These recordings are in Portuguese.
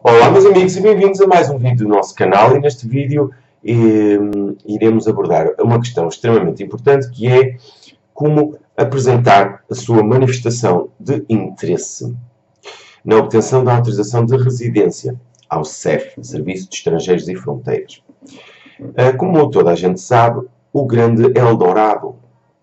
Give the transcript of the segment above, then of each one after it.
Olá meus amigos e bem-vindos a mais um vídeo do nosso canal, e neste vídeo iremos abordar uma questão extremamente importante, que é como apresentar a sua manifestação de interesse na obtenção da autorização de residência ao SEF, Serviço de Estrangeiros e Fronteiras. Como toda a gente sabe, o grande Eldorado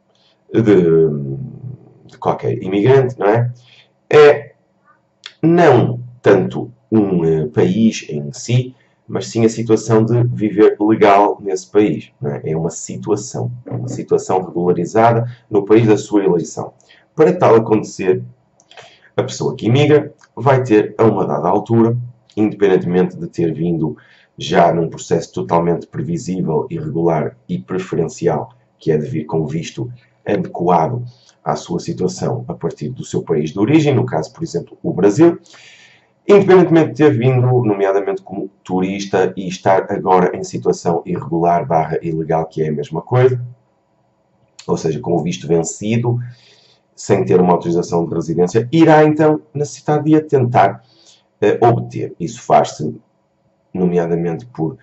de qualquer imigrante, não é? É não tanto um país em si, mas sim a situação de viver legal nesse país. Não é? É uma situação regularizada no país da sua eleição. Para tal acontecer, a pessoa que imigra vai ter, a uma dada altura, independentemente de ter vindo já num processo totalmente previsível, irregular e preferencial, que é de vir com visto adequado à sua situação a partir do seu país de origem, no caso, por exemplo, o Brasil, independentemente de ter vindo, nomeadamente como turista, e estar agora em situação irregular / ilegal, que é a mesma coisa, ou seja, com o visto vencido, sem ter uma autorização de residência, irá então necessitar de a tentar obter. Isso faz-se, nomeadamente,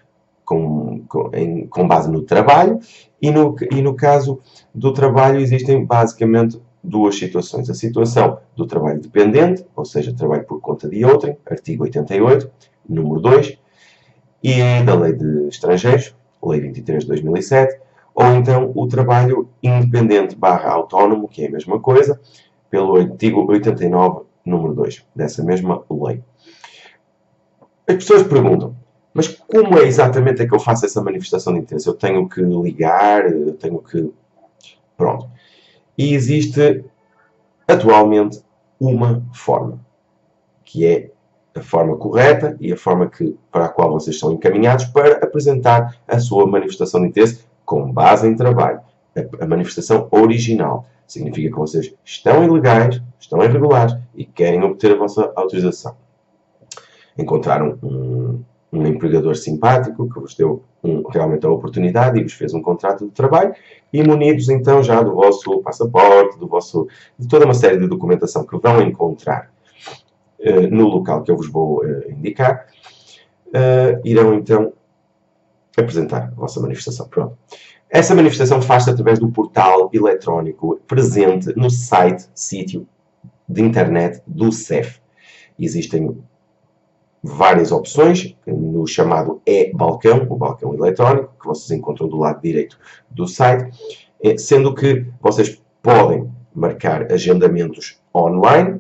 com base no trabalho, e no caso do trabalho existem basicamente duas situações. A situação do trabalho dependente, ou seja, trabalho por conta de outrem, artigo 88, número 2, e da Lei de Estrangeiros, Lei 23 de 2007, ou então o trabalho independente / autónomo, que é a mesma coisa, pelo artigo 89, número 2, dessa mesma lei. As pessoas perguntam, mas como é exatamente que eu faço essa manifestação de interesse? Eu tenho que ligar, eu tenho que... Pronto. E existe, atualmente, uma forma, que é a forma correta e a forma para a qual vocês são encaminhados para apresentar a sua manifestação de interesse com base em trabalho. A manifestação original. Significa que vocês estão ilegais, estão irregulares e querem obter a vossa autorização. Encontraram um empregador simpático que vos deu realmente a oportunidade e vos fez um contrato de trabalho, e munidos então já do vosso passaporte, de toda uma série de documentação que vão encontrar no local que eu vos vou indicar, irão então apresentar a vossa manifestação. Pronto. Essa manifestação faz-se através do portal eletrónico presente no sítio de internet do SEF. Existem várias opções no chamado e-balcão, o balcão eletrónico, que vocês encontram do lado direito do site, sendo que vocês podem marcar agendamentos online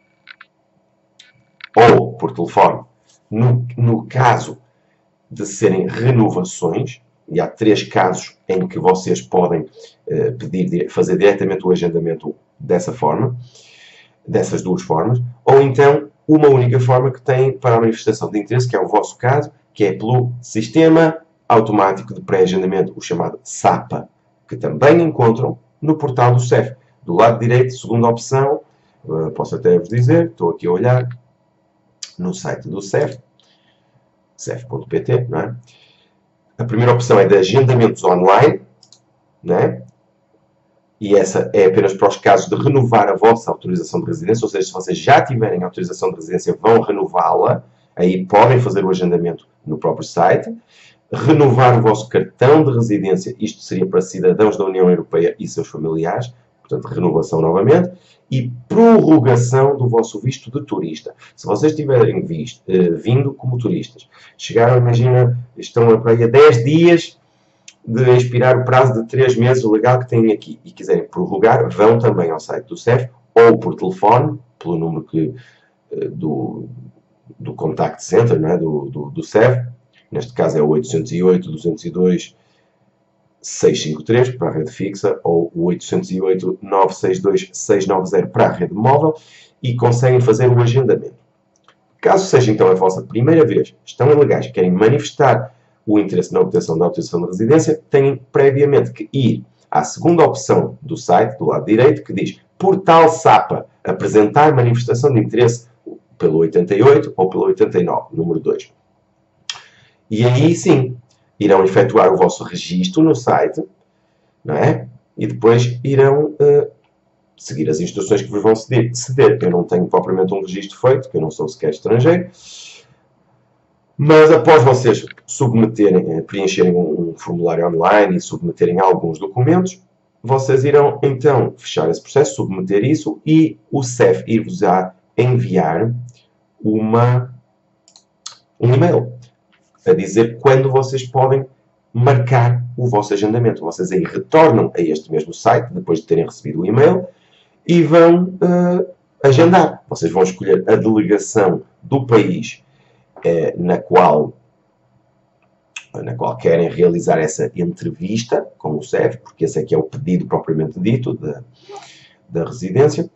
ou por telefone. No caso de serem renovações, e há 3 casos em que vocês podem fazer diretamente o agendamento dessa forma, dessas 2 formas, ou então uma única forma que tem para a manifestação de interesse, que é o vosso caso, que é pelo Sistema Automático de Pré-Agendamento, o chamado SAPA, que também encontram no portal do SEF. Do lado direito, segunda opção, posso até vos dizer, estou aqui a olhar no site do SEF, sef.pt, não é? A primeira opção é de agendamentos online, não é? E essa é apenas para os casos de renovar a vossa autorização de residência, ou seja, se vocês já tiverem autorização de residência, vão renová-la, aí podem fazer o agendamento no próprio site. Renovar o vosso cartão de residência, isto seria para cidadãos da União Europeia e seus familiares, portanto, renovação novamente. E prorrogação do vosso visto de turista. Se vocês tiverem vindo como turistas, chegaram, imagina, estão para aí a 10 dias de expirar o prazo de 3 meses legal que têm aqui e quiserem prorrogar, vão também ao site do SEF ou por telefone, pelo número do Contact Center, não é? do SEF. Neste caso é o 808-202-653 para a rede fixa ou o 808-962-690 para a rede móvel, e conseguem fazer o agendamento. Caso seja então a vossa primeira vez, estão ilegais, querem manifestar o interesse na obtenção da autorização de residência, têm previamente que ir à segunda opção do site, do lado direito, que diz Portal SAPA, apresentar manifestação de interesse pelo 88 ou pelo 89, número 2. E aí sim, irão efetuar o vosso registro no site, não é? E depois irão seguir as instruções que vos vão ceder. Eu não tenho propriamente um registro feito, porque eu não sou sequer estrangeiro. Mas após vocês submeterem, preencherem um formulário online e submeterem alguns documentos, vocês irão então fechar esse processo, submeter isso e o CEF ir-vos-á enviar um e-mail a dizer quando vocês podem marcar o vosso agendamento. Vocês aí retornam a este mesmo site, depois de terem recebido o e-mail, e vão agendar. Vocês vão escolher a delegação do país na qual querem realizar essa entrevista com o CEF, porque esse aqui é o pedido propriamente dito da residência.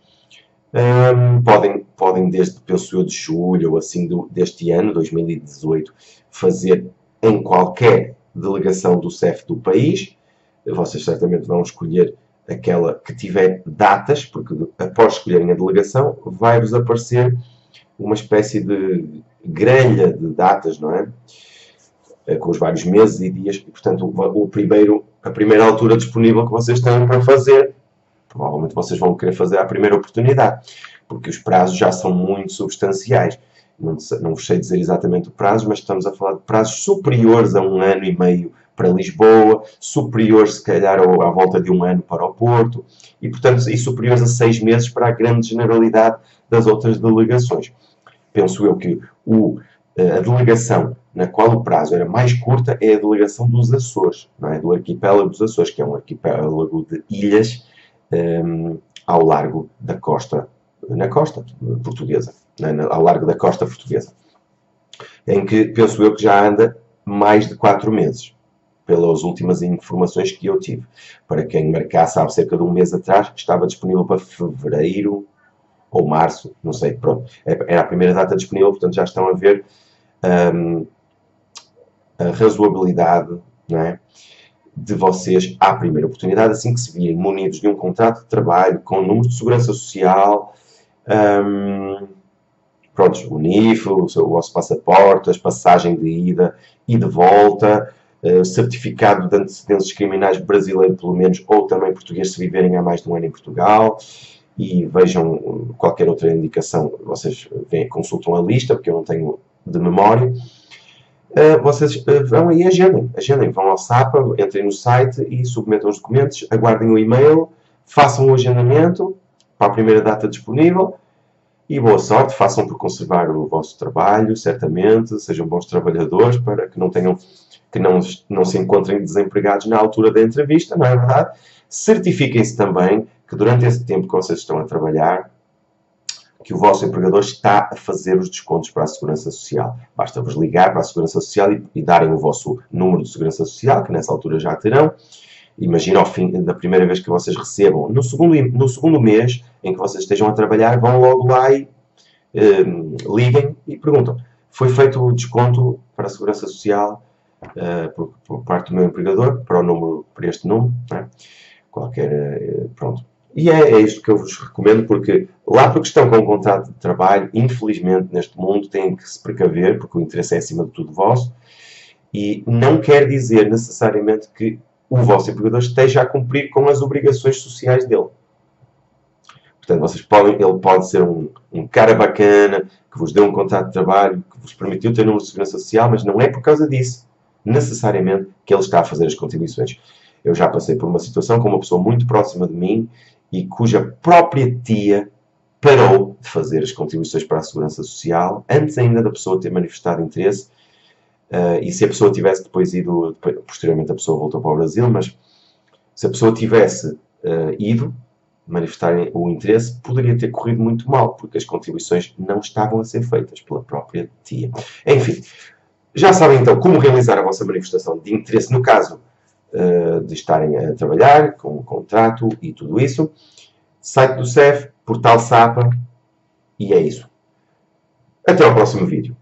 Podem desde, penso eu, de julho ou assim deste ano, 2018, fazer em qualquer delegação do CEF do país. Vocês certamente vão escolher aquela que tiver datas, porque após escolherem a delegação, vai-vos aparecer uma espécie de grelha de datas, não é? Com os vários meses e dias, e portanto a primeira altura disponível que vocês têm para fazer, provavelmente vocês vão querer fazer à primeira oportunidade, porque os prazos já são muito substanciais. Não vos sei dizer exatamente o prazo, mas estamos a falar de prazos superiores a 1 ano e meio para Lisboa, superiores se calhar à volta de 1 ano para o Porto, e portanto e superiores a 6 meses para a grande generalidade das outras delegações. Penso eu que a delegação na qual o prazo era mais curta é a delegação dos Açores, não é? Do arquipélago dos Açores, que é um arquipélago de ilhas ao largo da costa, na costa portuguesa, ao largo da costa portuguesa, em que penso eu que já anda mais de 4 meses, pelas últimas informações que eu tive. Para quem marcasse há cerca de 1 mês atrás, estava disponível para fevereiro ou março, não sei, pronto. Era a primeira data disponível, portanto já estão a ver a razoabilidade, não é, de vocês, à primeira oportunidade, assim que se virem munidos de um contrato de trabalho, com número de segurança social, pronto, o NIF, o vosso passaporte, as passagens de ida e de volta, certificado de antecedentes criminais brasileiro, pelo menos, ou também português, se viverem há mais de 1 ano em Portugal, e vejam qualquer outra indicação, vocês consultam a lista, porque eu não tenho de memória. Vocês vão aí agendem, vão ao SAPA, entrem no site e submetam os documentos, aguardem o e-mail, façam o agendamento para a primeira data disponível e boa sorte, façam por conservar o vosso trabalho, certamente, sejam bons trabalhadores para que não se encontrem desempregados na altura da entrevista, não é verdade? Certifiquem-se também que durante esse tempo que vocês estão a trabalhar, que o vosso empregador está a fazer os descontos para a Segurança Social. Basta-vos ligar para a Segurança Social e darem o vosso número de Segurança Social, que nessa altura já terão. Imagina ao fim da primeira vez que vocês recebam. No segundo mês em que vocês estejam a trabalhar, vão logo lá e liguem e perguntam: foi feito o desconto para a Segurança Social por parte do meu empregador, para este número, não é? Pronto. E é isto que eu vos recomendo, porque lá porque estão com um contrato de trabalho, infelizmente, neste mundo, têm que se precaver, porque o interesse é acima de tudo vosso, e não quer dizer necessariamente que o vosso empregador esteja a cumprir com as obrigações sociais dele. Portanto, ele pode ser um cara bacana, que vos deu um contrato de trabalho, que vos permitiu ter número de segurança social, mas não é por causa disso, necessariamente, que ele está a fazer as contribuições. Eu já passei por uma situação com uma pessoa muito próxima de mim e cuja própria tia parou de fazer as contribuições para a Segurança Social antes ainda da pessoa ter manifestado interesse. E se a pessoa tivesse depois ido, posteriormente a pessoa voltou para o Brasil, mas se a pessoa tivesse ido manifestar o interesse, poderia ter corrido muito mal, porque as contribuições não estavam a ser feitas pela própria tia. Enfim, já sabem então como realizar a vossa manifestação de interesse no caso de estarem a trabalhar com o contrato e tudo isso. Site do CEF, portal SAPA, e é isso. Até ao próximo vídeo.